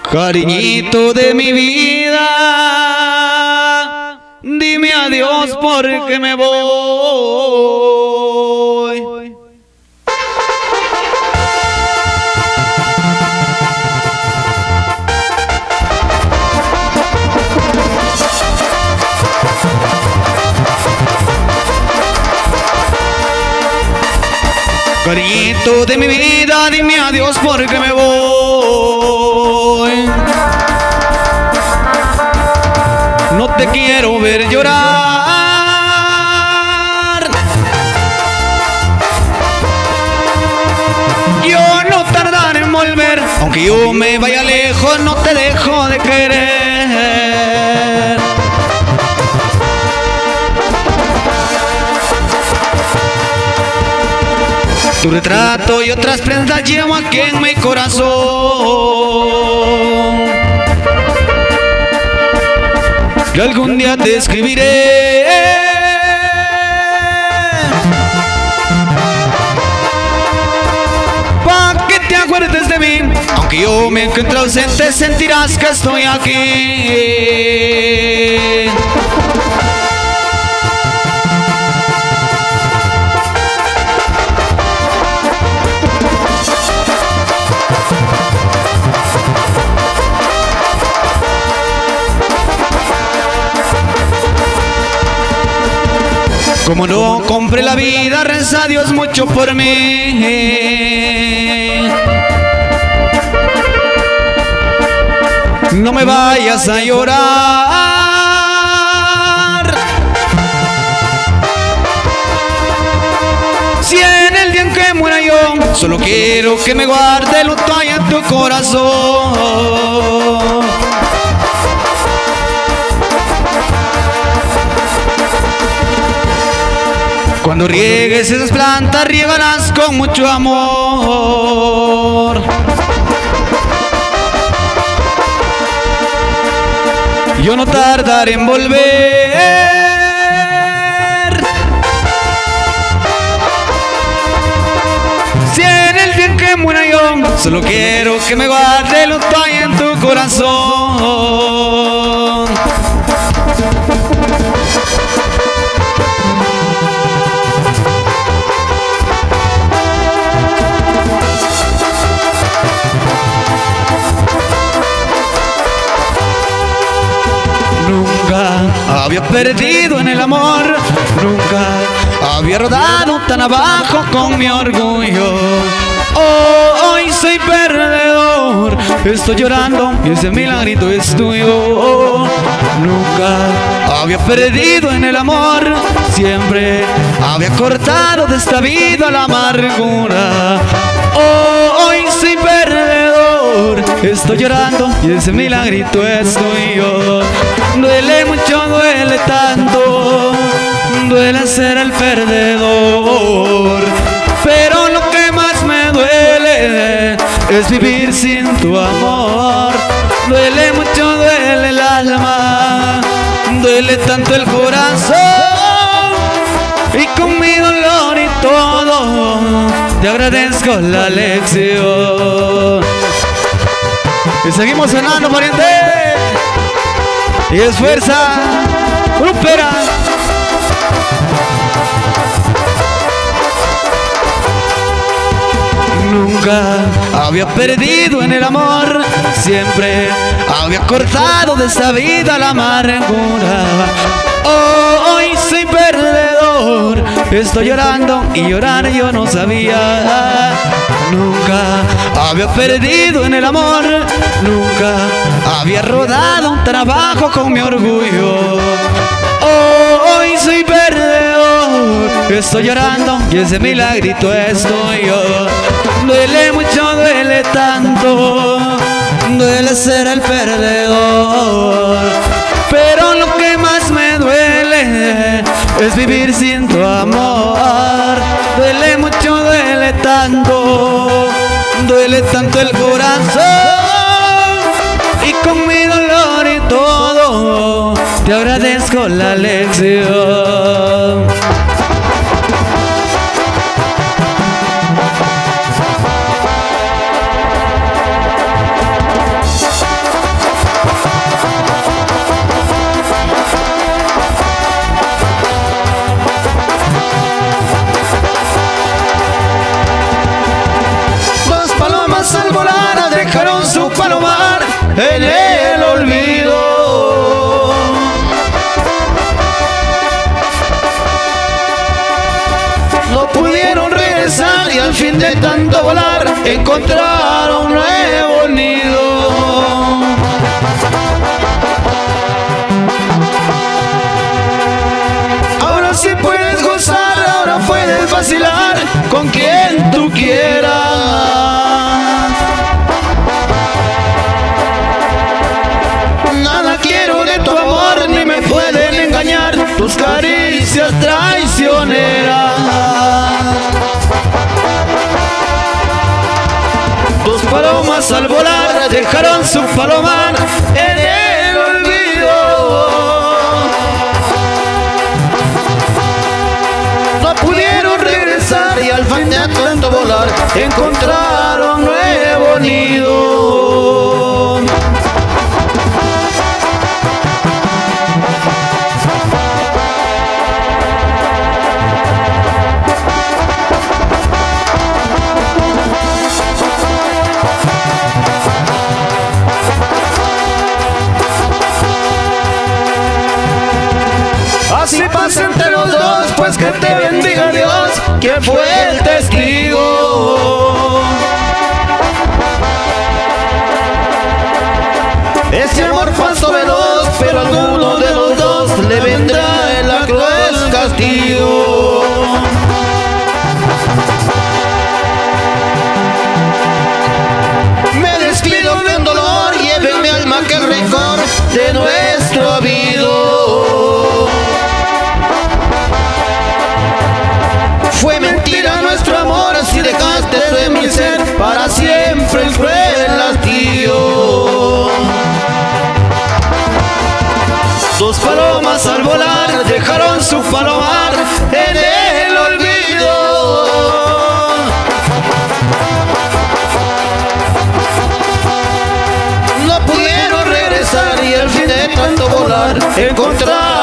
Cariñito de mi vida, dime adiós porque me voy. Cariñito de mi vida, dime adiós porque me voy. No te quiero ver llorar. Yo no tardaré en volver, aunque yo me vaya lejos, no te dejo de querer. Tu retrato y otras prendas llevo aquí en mi corazón. Y algún día te escribiré pa' que te acuerdes de mí. Aunque yo me encuentre ausente, sentirás que estoy aquí. Como no compré la vida, reza a Dios mucho por mí. No me vayas a llorar. Si en el día en que muera yo, solo quiero que me guarde el luto ahí en tu corazón. Cuando riegues esas plantas, riégalas con mucho amor. Yo no tardaré en volver. Si en el día en que muera yo, solo quiero que me guarde el luto ahí en tu corazón. Nunca había perdido en el amor, nunca había rodado tan abajo con mi orgullo. Oh, hoy soy perdedor, estoy llorando y ese milagrito es tuyo. Nunca había perdido en el amor, siempre había cortado de esta vida la amargura. Oh, hoy soy perdedor, estoy llorando y ese milagrito es tuyo. Duele mucho, duele tanto, duele ser el perdedor, pero lo que más me duele es vivir sin tu amor. Duele mucho, duele el alma, duele tanto el corazón, y con mi dolor y todo te agradezco la lección. Y seguimos sonando, pariente. Y es fuerza grupera. Nunca había perdido en el amor, siempre había cortado de esta vida la amargura. Oh, hoy soy perdedor, estoy llorando y llorar yo no sabía. Nunca había perdido en el amor, nunca había rodado un trabajo con mi orgullo. Oh, hoy soy perdedor, estoy llorando y ese milagrito estoy yo. Duele mucho, duele tanto, duele ser el perdedor, pero lo que más me duele es vivir sin tu amor. Duele mucho, duele tanto, duele tanto el corazón, y con mi dolor y todo te agradezco la lección. en el olvido. No pudieron regresar y al fin de tanto volar encontraron un nuevo nido. Ahora sí puedes gozar, ahora puedes vacilar con quien tú quieras. Nada quiero de tu amor, ni me pueden engañar tus caricias traicioneras. Tus palomas al volar dejaron su palomar en el olvido. No pudieron regresar y al fin de tanto volar encontraron nuevo nido. Así pasa entre los dos, pues que te bendiga Dios, quien fue el testigo. Ese amor pasó veloz, pero a alguno de los dos le vendrá el cruel castigo. Me despido en dolor, lleve mi alma que el rencor de nuestro habido. Fue mentira nuestro amor, si dejaste de mi ser para siempre el cruel hastío. Dos palomas al volar dejaron su palomar en el olvido. No pudieron regresar y al fin de tanto volar encontrar